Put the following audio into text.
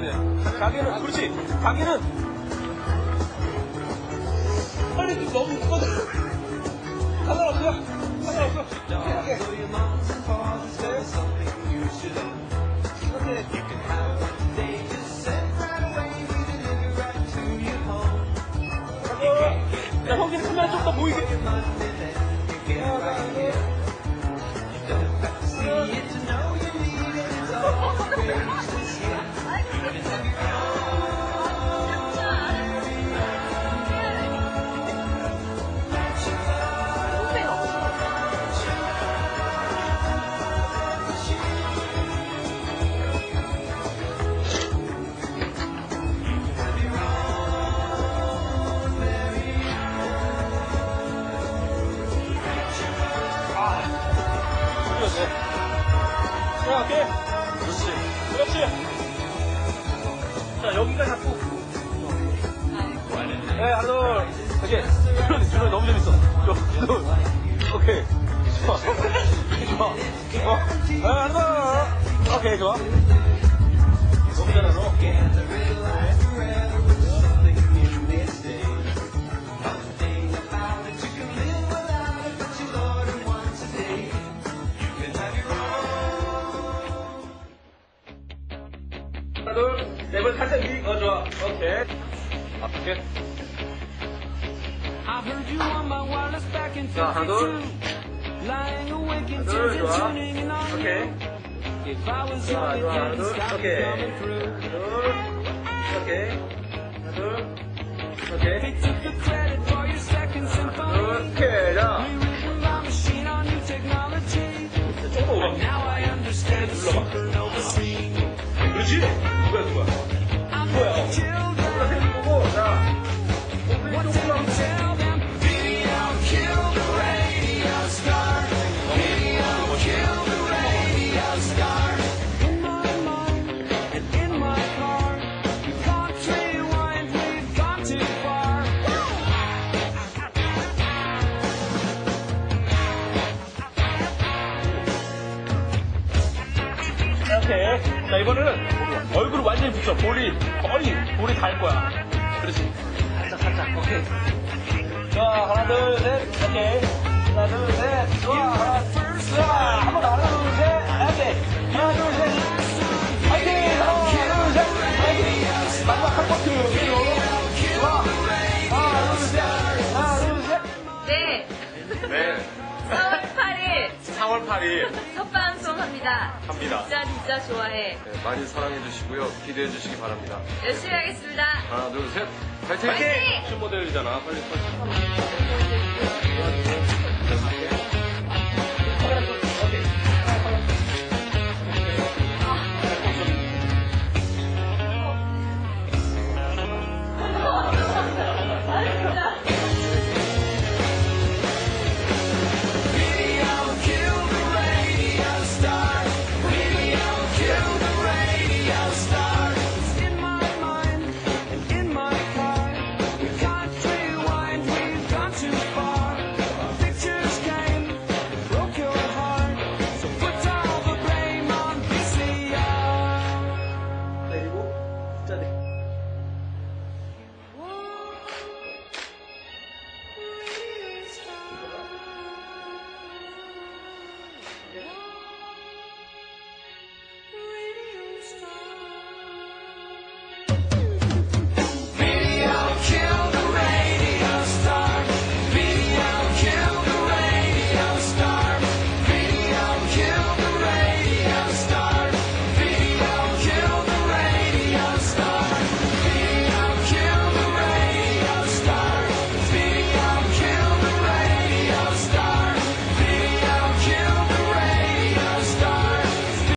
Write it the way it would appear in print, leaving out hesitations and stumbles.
가게는, 그렇지. 가게는. 빨리 너무 무거워. 상관없어. 상관없어. 가게. 야, 형님 카메라 좀 더 보이게. 자, 오케이. 그렇지. 그렇지. 자, 여기가 잡고. 네, 하나, 둘. 오케이. 준호 너무 재밌어. 오케이. 좋아. 좋아. 하나, 둘. 오케이, 좋아. 너무 잘하 너. 하나, 둘, 네 번 살짝 위. 좋아. 오케이. 오케이. 자, 하나, 둘. 하나, 둘, 좋아. 오케이. 좋아, 좋아. 하나, 둘. 오케이. 하나, 둘. 오케이. 하나, 둘. 오케이. 하나, 둘. 오케이. 자. 조금 더 오라. 눌러봐. 그렇지? 누구야, 누구야? 누구야? 누구야, 생기고, 자. 오케이. 자, 이번에는 얼굴을 완전히 붙여. 볼이 닿을 거야. 그렇지. 살짝. 오케이. 자, 하나, 둘, 셋. 오케이. 하나, 둘, 셋. 좋아. 한 번 더. 하나, 둘, 셋. 오케이. 하나, 둘, 셋. 파이팅! 하나, 둘, 셋. 파이팅! 마지막 한 버트. 좋아. 하나, 둘, 셋. 하나, 둘, 셋. 네. 네. 4월 8일. 4월 8일. 첫 방송 합니다. 합니다. 진짜 좋아해. 네, 많이 사랑해주시고요. 기대해주시기 바랍니다. 열심히 하겠습니다. 하나, 둘, 셋. 파이팅! 파이팅! 춤 모델이잖아. 빨리.